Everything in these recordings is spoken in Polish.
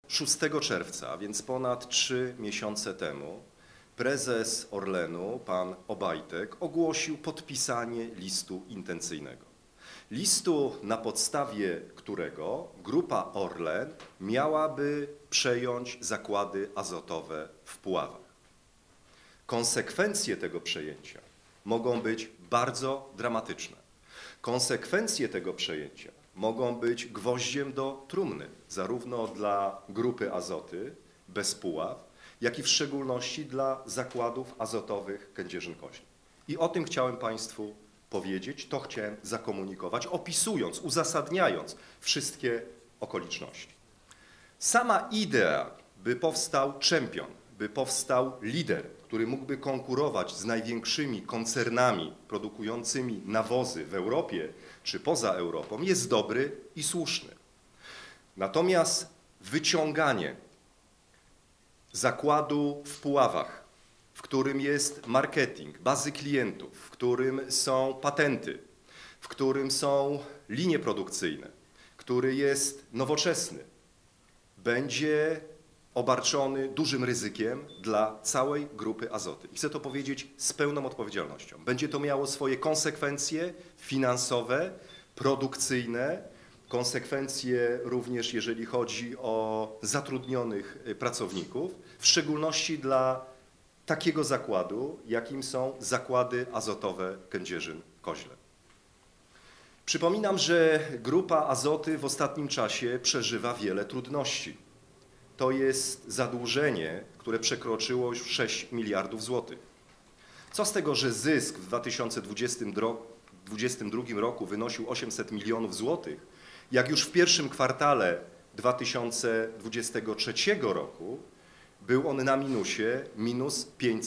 6 czerwca, a więc ponad 3 miesiące temu, prezes Orlenu, pan Obajtek, ogłosił podpisanie listu intencyjnego. Listu, na podstawie którego Grupa Orlen miałaby przejąć zakłady azotowe w Puławach. Konsekwencje tego przejęcia mogą być bardzo dramatyczne. Konsekwencje tego przejęcia mogą być gwoździem do trumny, zarówno dla Grupy Azoty bez Puław, jak i w szczególności dla zakładów azotowych Kędzierzyn-Koźle. I o tym chciałem Państwu powiedzieć, to chciałem zakomunikować, opisując, uzasadniając wszystkie okoliczności. Sama idea, by powstał czempion, by powstał lider, który mógłby konkurować z największymi koncernami produkującymi nawozy w Europie czy poza Europą, jest dobry i słuszny. Natomiast wyciąganie zakładu w Puławach, w którym jest marketing, bazy klientów, w którym są patenty, w którym są linie produkcyjne, który jest nowoczesny, będzie obarczony dużym ryzykiem dla całej Grupy Azoty. I chcę to powiedzieć z pełną odpowiedzialnością. Będzie to miało swoje konsekwencje finansowe, produkcyjne, konsekwencje również jeżeli chodzi o zatrudnionych pracowników, w szczególności dla takiego zakładu, jakim są zakłady azotowe Kędzierzyn-Koźle. Przypominam, że Grupa Azoty w ostatnim czasie przeżywa wiele trudności. To jest zadłużenie, które przekroczyło już 6 miliardów złotych. Co z tego, że zysk w 2022 roku wynosił 800 milionów złotych, jak już w pierwszym kwartale 2023 roku był on na minusie, minus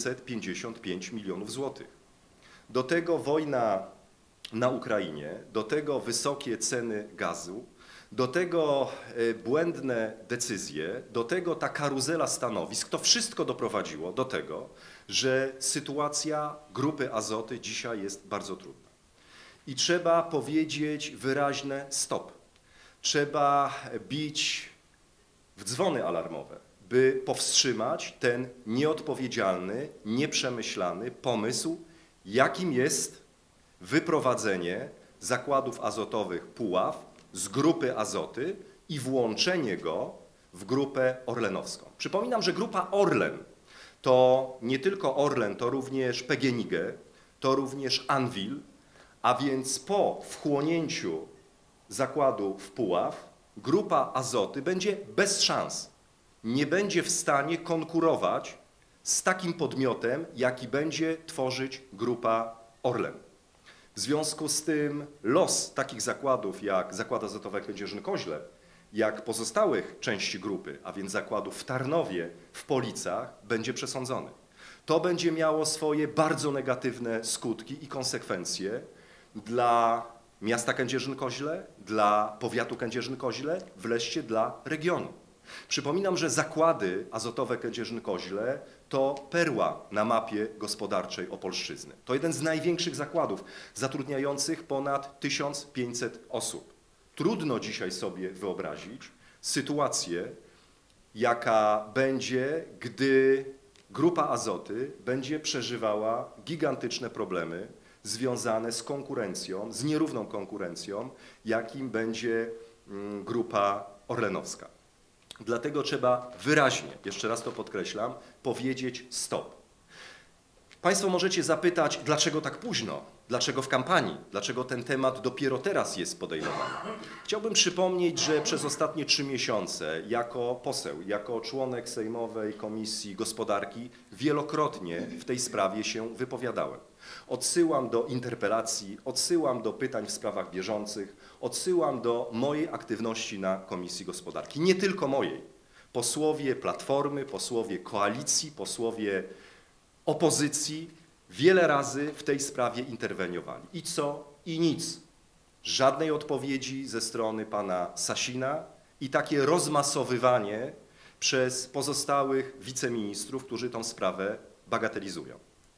555 milionów złotych. Do tego wojna na Ukrainie, do tego wysokie ceny gazu, do tego błędne decyzje, do tego ta karuzela stanowisk, to wszystko doprowadziło do tego, że sytuacja Grupy Azoty dzisiaj jest bardzo trudna. I trzeba powiedzieć wyraźne stop. Trzeba bić w dzwony alarmowe, by powstrzymać ten nieodpowiedzialny, nieprzemyślany pomysł, jakim jest wyprowadzenie zakładów azotowych Puław z Grupy Azoty i włączenie go w Grupę Orlenowską. Przypominam, że Grupa Orlen to nie tylko Orlen, to również PGNiG, to również Anwil, a więc po wchłonięciu zakładu w Puław Grupa Azoty będzie bez szans. Nie będzie w stanie konkurować z takim podmiotem, jaki będzie tworzyć Grupa Orlen. W związku z tym los takich zakładów jak Zakład Azotowy Kędzierzyn-Koźle, jak pozostałych części grupy, a więc zakładów w Tarnowie, w Policach, będzie przesądzony. To będzie miało swoje bardzo negatywne skutki i konsekwencje dla miasta Kędzierzyn-Koźle, dla powiatu Kędzierzyn-Koźle, wreszcie dla regionu. Przypominam, że zakłady azotowe Kędzierzyn-Koźle to perła na mapie gospodarczej Opolszczyzny. To jeden z największych zakładów zatrudniających ponad 1500 osób. Trudno dzisiaj sobie wyobrazić sytuację, jaka będzie, gdy Grupa Azoty będzie przeżywała gigantyczne problemy związane z konkurencją, z nierówną konkurencją, jakim będzie Grupa Orlenowska. Dlatego trzeba wyraźnie, jeszcze raz to podkreślam, powiedzieć stop. Państwo możecie zapytać, dlaczego tak późno, dlaczego w kampanii, dlaczego ten temat dopiero teraz jest podejmowany. Chciałbym przypomnieć, że przez ostatnie 3 miesiące jako poseł, jako członek Sejmowej Komisji Gospodarki wielokrotnie w tej sprawie się wypowiadałem. Odsyłam do interpelacji, odsyłam do pytań w sprawach bieżących, odsyłam do mojej aktywności na Komisji Gospodarki. Nie tylko mojej. Posłowie Platformy, posłowie koalicji, posłowie opozycji wiele razy w tej sprawie interweniowali. I co? I nic. Żadnej odpowiedzi ze strony pana Sasina i takie rozmasowywanie przez pozostałych wiceministrów, którzy tę sprawę bagatelizują.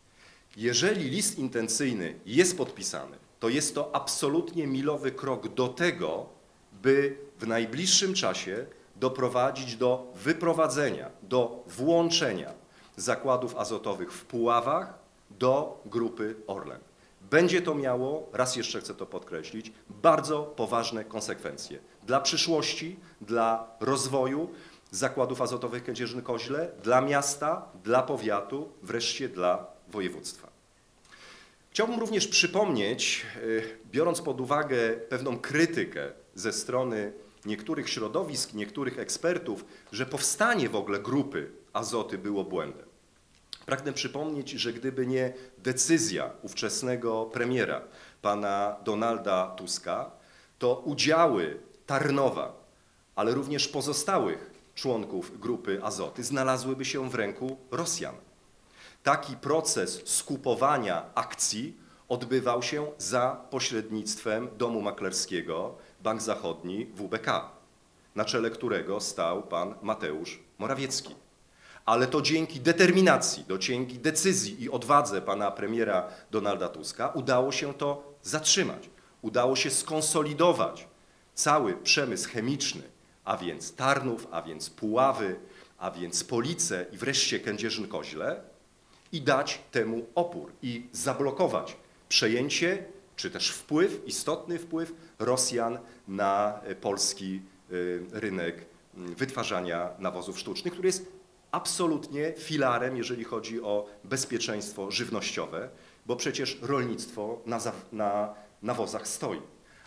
Jeżeli list intencyjny jest podpisany, to jest to absolutnie milowy krok do tego, by w najbliższym czasie doprowadzić do wyprowadzenia, do włączenia zakładów azotowych w Puławach do Grupy Orlen. Będzie to miało, raz jeszcze chcę to podkreślić, bardzo poważne konsekwencje dla przyszłości, dla rozwoju zakładów azotowych w Kędzierzyn-Koźle, dla miasta, dla powiatu, wreszcie dla województwa. Chciałbym również przypomnieć, biorąc pod uwagę pewną krytykę ze strony niektórych środowisk, niektórych ekspertów, że powstanie w ogóle Grupy Azoty było błędem. Pragnę przypomnieć, że gdyby nie decyzja ówczesnego premiera, pana Donalda Tuska, to udziały Tarnowa, ale również pozostałych członków Grupy Azoty znalazłyby się w ręku Rosjan. Taki proces skupowania akcji odbywał się za pośrednictwem domu maklerskiego Bank Zachodni WBK, na czele którego stał pan Mateusz Morawiecki. Ale to dzięki determinacji, dzięki decyzji i odwadze pana premiera Donalda Tuska udało się to zatrzymać. Udało się skonsolidować cały przemysł chemiczny, a więc Tarnów, a więc Puławy, a więc Police i wreszcie Kędzierzyn-Koźle i dać temu opór i zablokować przejęcie czy też wpływ, istotny wpływ Rosjan na polski rynek wytwarzania nawozów sztucznych, który jest absolutnie filarem, jeżeli chodzi o bezpieczeństwo żywnościowe, bo przecież rolnictwo na nawozach stoi.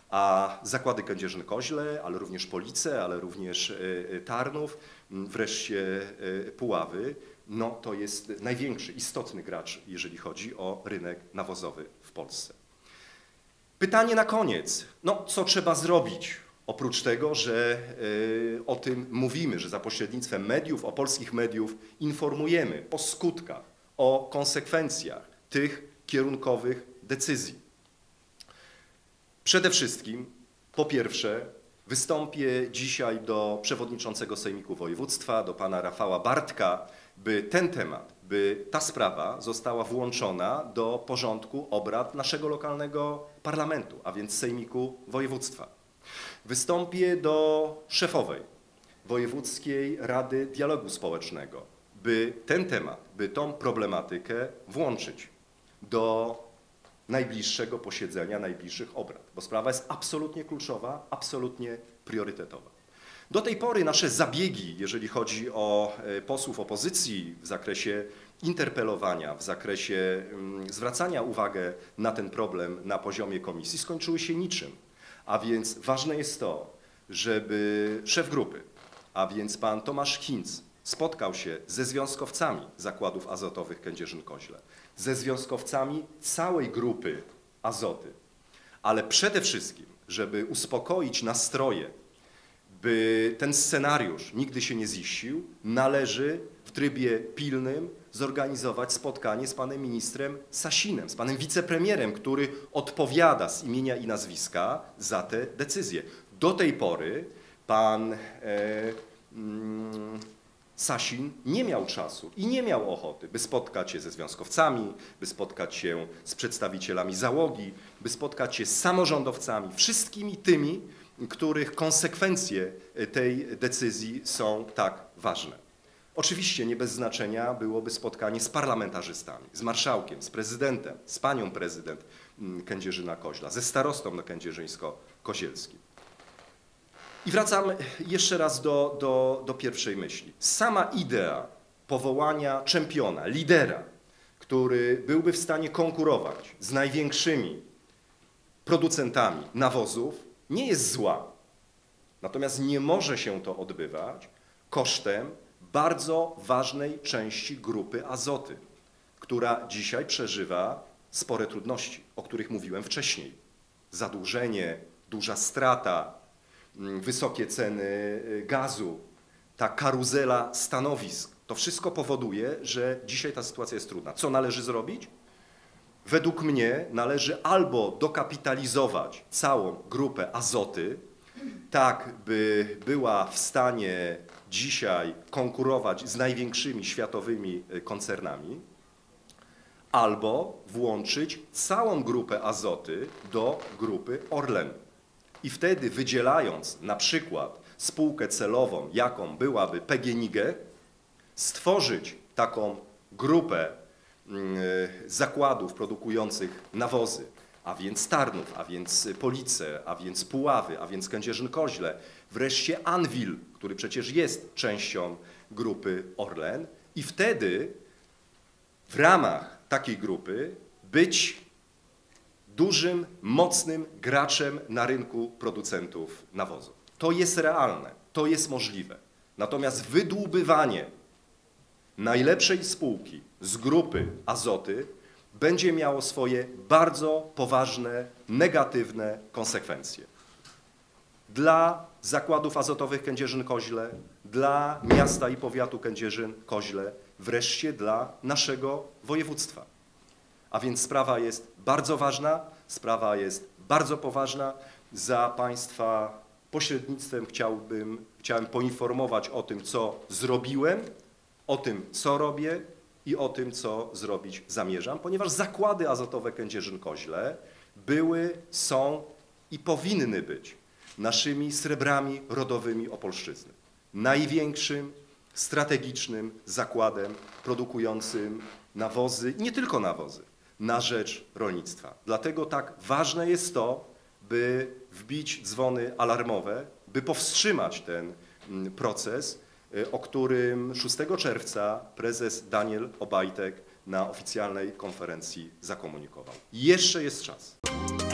A zakłady Kędzierzyn-Koźle, ale również Police, ale również Tarnów, wreszcie Puławy, no to jest największy, istotny gracz, jeżeli chodzi o rynek nawozowy w Polsce. Pytanie na koniec, no co trzeba zrobić? Oprócz tego, że o tym mówimy, że za pośrednictwem mediów, polskich mediów informujemy o skutkach, o konsekwencjach tych kierunkowych decyzji. Przede wszystkim, po pierwsze, wystąpię dzisiaj do przewodniczącego Sejmiku Województwa, do pana Rafała Bartka, by ten temat, by ta sprawa została włączona do porządku obrad naszego lokalnego parlamentu, a więc Sejmiku Województwa. Wystąpię do szefowej Wojewódzkiej Rady Dialogu Społecznego, by ten temat, by tą problematykę włączyć do najbliższego posiedzenia, najbliższych obrad, bo sprawa jest absolutnie kluczowa, absolutnie priorytetowa. Do tej pory nasze zabiegi, jeżeli chodzi o posłów opozycji w zakresie interpelowania, w zakresie zwracania uwagi na ten problem na poziomie komisji, skończyły się niczym. A więc ważne jest to, żeby szef grupy, a więc pan Tomasz Hinz, spotkał się ze związkowcami zakładów azotowych Kędzierzyn-Koźle, ze związkowcami całej grupy Azoty, ale przede wszystkim, żeby uspokoić nastroje, by ten scenariusz nigdy się nie ziścił, należy w trybie pilnym zorganizować spotkanie z panem ministrem Sasinem, z panem wicepremierem, który odpowiada z imienia i nazwiska za te decyzje. Do tej pory pan Sasin nie miał czasu i nie miał ochoty, by spotkać się ze związkowcami, by spotkać się z przedstawicielami załogi, by spotkać się z samorządowcami, wszystkimi tymi, których konsekwencje tej decyzji są tak ważne. Oczywiście nie bez znaczenia byłoby spotkanie z parlamentarzystami, z marszałkiem, z prezydentem, z panią prezydent Kędzierzyna-Koźla, ze starostą kędzierzyńsko-kozielskim. I wracam jeszcze raz do pierwszej myśli. Sama idea powołania czempiona, lidera, który byłby w stanie konkurować z największymi producentami nawozów, nie jest zła. Natomiast nie może się to odbywać kosztem bardzo ważnej części grupy Azoty, która dzisiaj przeżywa spore trudności, o których mówiłem wcześniej. Zadłużenie, duża strata, wysokie ceny gazu, ta karuzela stanowisk. To wszystko powoduje, że dzisiaj ta sytuacja jest trudna. Co należy zrobić? Według mnie należy albo dokapitalizować całą grupę Azoty, tak by była w stanie dzisiaj konkurować z największymi światowymi koncernami, albo włączyć całą grupę Azoty do grupy Orlen. I wtedy wydzielając na przykład spółkę celową, jaką byłaby PGNiG, stworzyć taką grupę zakładów produkujących nawozy, a więc Tarnów, a więc Police, a więc Puławy, a więc Kędzierzyn-Koźle, wreszcie Anwil, który przecież jest częścią grupy Orlen, i wtedy w ramach takiej grupy być dużym, mocnym graczem na rynku producentów nawozów. To jest realne, to jest możliwe. Natomiast wydłubywanie najlepszej spółki z grupy Azoty będzie miało swoje bardzo poważne, negatywne konsekwencje. Dla zakładów azotowych Kędzierzyn-Koźle, dla miasta i powiatu Kędzierzyn-Koźle, wreszcie dla naszego województwa. A więc sprawa jest bardzo ważna, sprawa jest bardzo poważna. Za Państwa pośrednictwem chciałem poinformować o tym, co zrobiłem, o tym, co robię i o tym, co zrobić zamierzam, ponieważ zakłady azotowe Kędzierzyn-Koźle były, są i powinny być naszymi srebrami rodowymi Opolszczyzny. Największym, strategicznym zakładem produkującym nawozy, nie tylko nawozy, na rzecz rolnictwa. Dlatego tak ważne jest to, by wbić dzwony alarmowe, by powstrzymać ten proces, o którym 6 czerwca prezes Daniel Obajtek na oficjalnej konferencji zakomunikował. Jeszcze jest czas.